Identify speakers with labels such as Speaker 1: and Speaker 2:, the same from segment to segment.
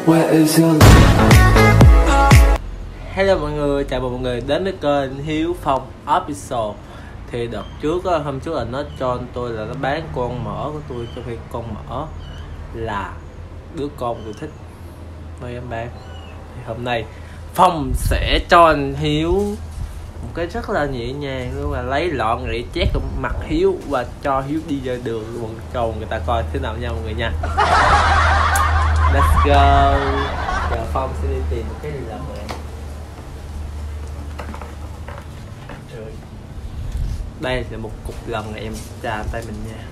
Speaker 1: Hello mọi người, chào mừng mọi người đến với kênh Hiếu Phong Official. Thì đợt trước á, hôm trước là nó cho tôi là nó bán con mỡ của tôi, cho khi con mỡ là đứa con tôi thích mấy em bán. Thì hôm nay Phong sẽ cho anh Hiếu một cái rất là nhẹ nhàng luôn, là lấy lọn rỉ chét vào mặt Hiếu và cho Hiếu đi ra đường luôn, cho người ta coi thế nào nha mọi người nha. Let's go. Giờ Phong sẽ đi tìm một cái gì làm vậy. Đây là một cục lần này em trà tay mình nha.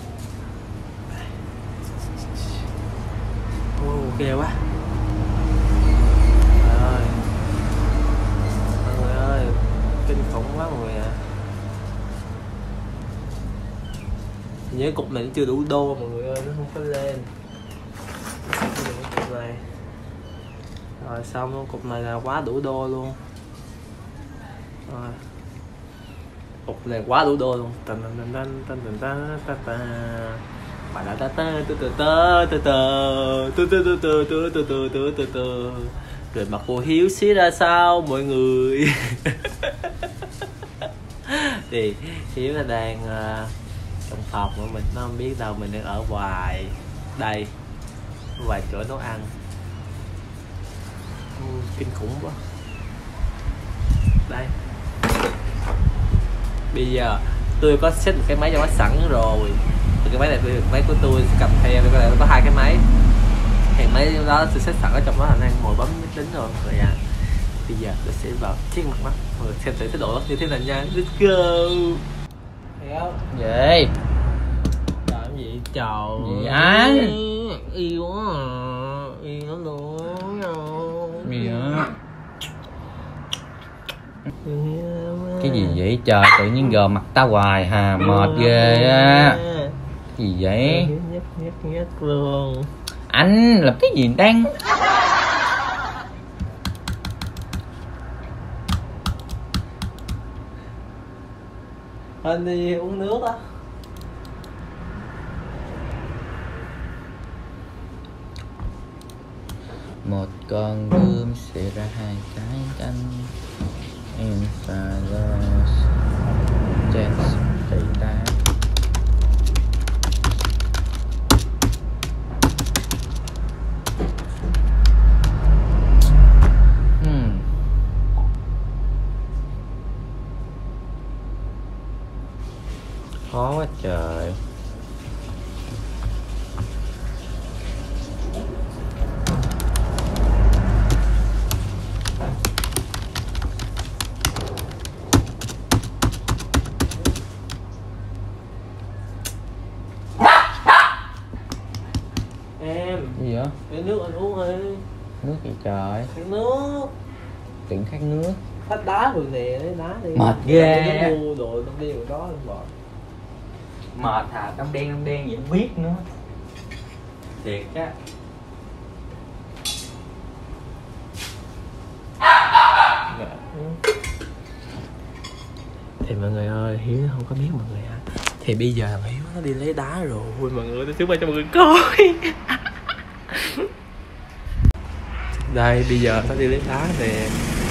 Speaker 1: Ghê quá. Trời ơi. Mọi người ơi, kinh khủng quá mọi người ạ. Nhớ cục này nó chưa đủ đô mọi người ơi, nó không có lên. Cục này. Rồi xong luôn, cục này là quá đủ đô luôn. Rồi. Cục này quá đủ đô luôn. Rồi mặt cô Hiếu xí ra sao mọi người. Thì Hiếu là đang trong phòng của mình, nó không biết đâu mình đang ở ngoài đây, ngoài chỗ nấu ăn. Kinh khủng quá. Đây. Bây giờ tôi có set một cái máy cho nó sẵn rồi. Cái máy này máy của tôi cầm theo, cái này nó có hai cái máy. Thì máy đó tôi set sẵn ở trong đó, là đang ngồi bấm máy tính rồi mọi người ạ. Bây giờ tôi sẽ vào chiếc mặt mắt, mọi người xem thử cái độ như thế nào nha. Let's go. Thấy không?
Speaker 2: Vậy
Speaker 1: Trời cái gì trời.
Speaker 2: Gì anh?
Speaker 1: Yêu quá à. Yêu nó luôn rồi.
Speaker 2: Gì á? Cái gì vậy trời, tự nhiên gờ mặt tao hoài hà, mệt ghê á. Gì vậy?
Speaker 1: Nhất luôn.
Speaker 2: Anh làm cái gì đang?
Speaker 1: Anh đi uống nước á.
Speaker 2: Một con bướm sẽ ra hai cái cánh. Enfados Chance cây tá. Khó quá trời.
Speaker 1: Em
Speaker 2: Gì vậy?
Speaker 1: cái nước anh uống đi.
Speaker 2: Nước gì trời?
Speaker 1: Khát nước.
Speaker 2: Tưởng khát nước.
Speaker 1: Khát đá rồi nè, lấy đá đi.
Speaker 2: Mệt ghê.
Speaker 1: Nó mua đồ trong đêm rồi đó em bỏ.
Speaker 2: Mệt hả? Trong đen vậy không biết nữa. Thiệt á.
Speaker 1: Thì mọi người ơi, Hiếu nó không có biết mọi người ạ. Thì bây giờ thằng Hiếu nó đi lấy đá rồi mọi người, tôi trước cho mọi người coi. Đây bây giờ nó đi lấy đá nè.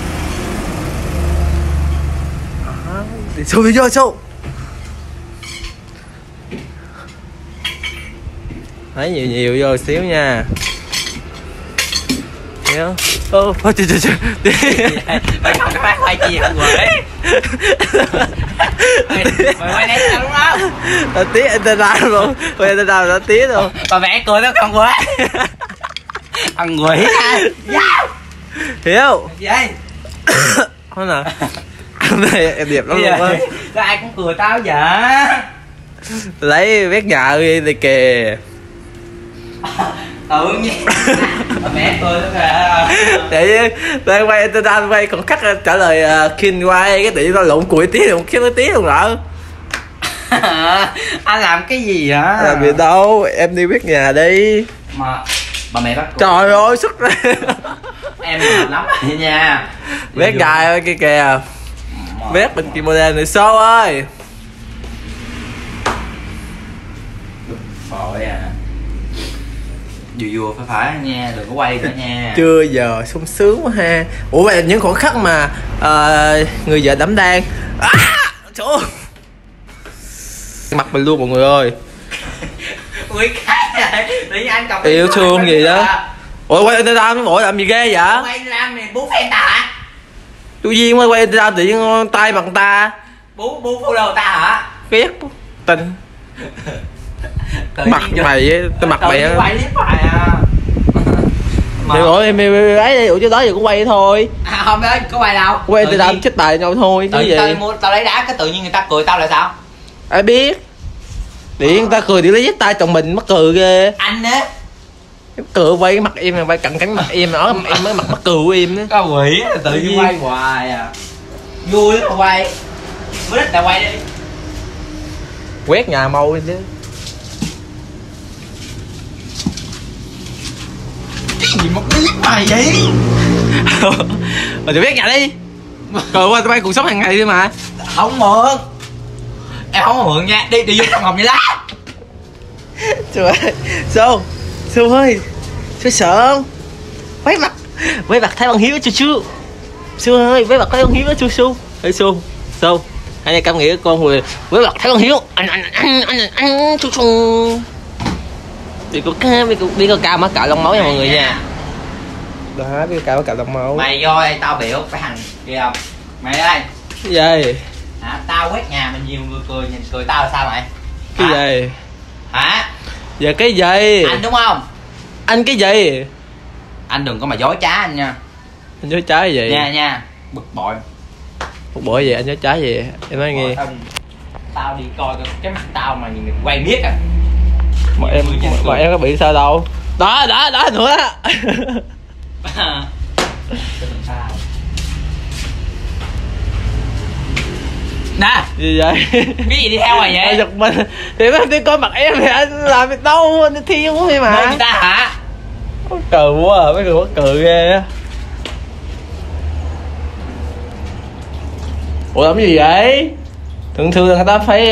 Speaker 1: Đi xuống, đi vô. Thấy nhiều vô xíu nha. Thấy không? Ô, trời.
Speaker 2: Mày không phải khoai gì hả quỷ? Mày quay nét sao đúng không?
Speaker 1: Tao tía anh ta ra luôn. Quay anh ta ra tía luôn.
Speaker 2: Bà mẹ cười đó con quỷ. Thằng quỷ á.
Speaker 1: Hiếu.
Speaker 2: Gì vậy?
Speaker 1: Thôi nè. Hôm nay em đẹp lắm luôn á.
Speaker 2: Sao ai cũng cười tao vậy?
Speaker 1: Lấy vét nhà đi kìa.
Speaker 2: Tự nhiên bà mẹ cười đó kìa.
Speaker 1: Để tôi quay tôi quay còn khách trả lời Kin quay cái tự nhiên nó lộn củi tí luôn, khiến nó tí luôn rồi.
Speaker 2: Anh làm cái gì hả?
Speaker 1: Làm gì đâu, em đi vét nhà đi.
Speaker 2: Mà bà mẹ bắt
Speaker 1: trời ơi xuất ra.
Speaker 2: Em mệt lắm vậy nha.
Speaker 1: Vét gài kia kìa. Vét bên kia model này xô ơi.
Speaker 2: Rồi à. vừa phải nha, đừng có quay nữa nha.
Speaker 1: Chưa giờ sung sướng quá ha. Ủa vậy những khoảnh khắc mà người vợ đảm đang trời ơi, mặt mình luôn mọi người ơi.
Speaker 2: Ui cái tự nhiên anh cầm
Speaker 1: Yêu thương gì đó. Ủa quay Instagram mỗi làm gì ghê vậy?
Speaker 2: Quay Instagram này bú fan ta hả?
Speaker 1: Tự nhiên quay Instagram tự nhiên tay bằng ta.
Speaker 2: Bú follow ta hả?
Speaker 1: Ghét tình. Mặt mày tao mặt mày á.
Speaker 2: Quay clip hoài à.
Speaker 1: Rồi em ấy đi, ủa chứ đó giờ cũng quay thôi.
Speaker 2: À không biết có quay đâu.
Speaker 1: Quay tự làm chết tài nhau thôi chứ gì.
Speaker 2: Tao lấy đá cái tự nhiên người ta cười tao là sao?
Speaker 1: Ai biết. Điện ta cười thì lấy dép tay chồng mình mắc cười ghê.
Speaker 2: Anh á.
Speaker 1: Cười quay cái mặt em này, quay cận cánh mặt em nói em mới mặt mắc cười của em á.
Speaker 2: Có quỷ tự nhiên quay hoài à. Vui lắm mà quay. Mới thích là quay đi.
Speaker 1: Quét nhà màu đi chứ.
Speaker 2: Cái gì mà clip mày vậy?
Speaker 1: Rồi thì quét nhà đi. Rồi qua tụi bay cuộc sống hàng ngày đi mà.
Speaker 2: Không mượn. Em không mượn nha, đi vô trong phòng vậy đó.
Speaker 1: Trời ơi, Su ơi, Su sợ không? Quay mặt thấy bằng hiếu chú chú. Su ơi, quay mặt thấy bằng hiếu chú Su. Ê Su, anh em cảm nghĩ con người quay mặt thấy bằng hiếu. Anh chú Su. Đi có cao má cạo lông máu nha mọi người nha. Đó, đi cao má cạo lông máu.
Speaker 2: Mày vô đây tao biểu phải hành kìa không? Mày đây.
Speaker 1: Cái gì?
Speaker 2: Hả? Tao quét nhà mình nhiều người cười, nhìn cười tao là sao mày?
Speaker 1: Cái gì?
Speaker 2: Hả?
Speaker 1: Giờ cái gì?
Speaker 2: Anh đúng không?
Speaker 1: Anh cái gì?
Speaker 2: Anh đừng có mà dối trá anh nha.
Speaker 1: Anh dối trá gì?
Speaker 2: Nha, bực bội.
Speaker 1: Bực bội gì? Anh dối trá gì? Em nói nghe.
Speaker 2: Tao đi coi cái mặt tao mà nhìn quay miết à.
Speaker 1: Mà em có bị sao đâu. Đó nữa.
Speaker 2: Nè,
Speaker 1: gì vậy?
Speaker 2: cái gì đi theo mày vậy?
Speaker 1: Giật mình. Thì em đi coi mặt em thì anh làm việc đâu, anh thi quá thôi mà.
Speaker 2: Người ta hả?
Speaker 1: Mắc cười quá à, mấy người mắc cười ghê á. Ủa làm gì vậy? Thường là người ta phải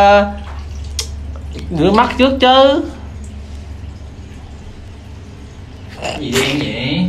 Speaker 1: rửa mắt trước chứ.
Speaker 2: Gì đen vậy?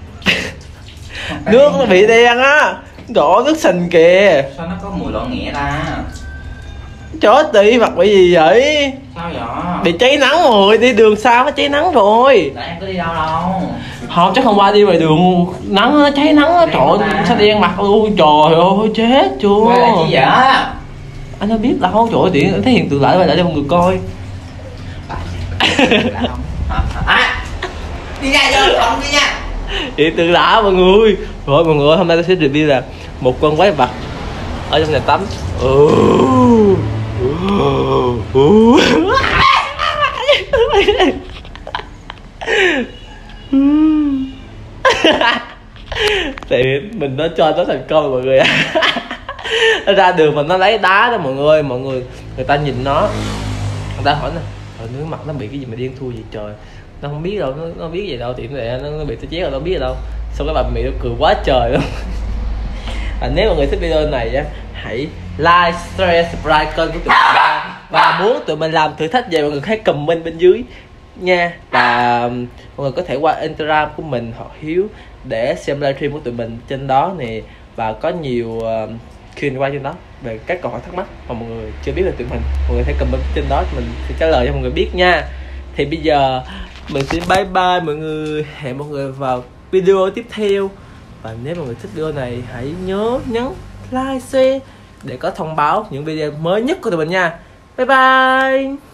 Speaker 1: Nước nó bị đen á. Đổ nước sình kìa.
Speaker 2: Sao nó có mùi lọn nghẹ ta?
Speaker 1: Chó tì mặt bị gì vậy?
Speaker 2: Sao vậy?
Speaker 1: Bị cháy nắng rồi, đi đường xa nó cháy nắng rồi.
Speaker 2: Tại em có đi đâu đâu.
Speaker 1: Không, chắc hôm qua đi ngoài đường nắng á, cháy nắng á, trời ơi, sao đen mặt luôn, trời ơi, chết chưa.
Speaker 2: Quay lại chi vậy?
Speaker 1: Anh đâu biết đâu, trời ơi, điện thấy hiện tượng lại cho mọi người coi.
Speaker 2: Đi ra vô phòng đi nha.
Speaker 1: Hiện tượng lạ mọi người. Rồi mọi người, hôm nay tôi sẽ review là một con quái vật ở trong nhà tắm. Thì mình nó cho nó thành công mọi người. Nó ra đường mà nó lấy đá đó mọi người, người ta nhìn nó, người ta hỏi nè, nước mặt nó bị cái gì mà điên thui vậy trời. Nó không biết đâu, nó biết gì đâu, tiệm này nó bị tôi chét rồi, nó biết gì đâu. Xong cái bà mẹ nó cười quá trời luôn. Nếu mọi người thích video này á, hãy like, share, subscribe kênh của tụi mình và muốn tụi mình làm thử thách gì mọi người hãy comment bên dưới nha. Và mọi người có thể qua Instagram của mình hoặc Hiếu để xem livestream của tụi mình trên đó nè, và có nhiều Q&A trên đó về các câu hỏi thắc mắc mà mọi người chưa biết về tụi mình. Mọi người hãy comment trên đó mình sẽ trả lời cho mọi người biết nha. Thì bây giờ mình xin bye bye mọi người, hẹn mọi người vào video tiếp theo. Và nếu mọi người thích video này hãy nhớ nhấn like, share để có thông báo những video mới nhất của tụi mình nha. Bye bye.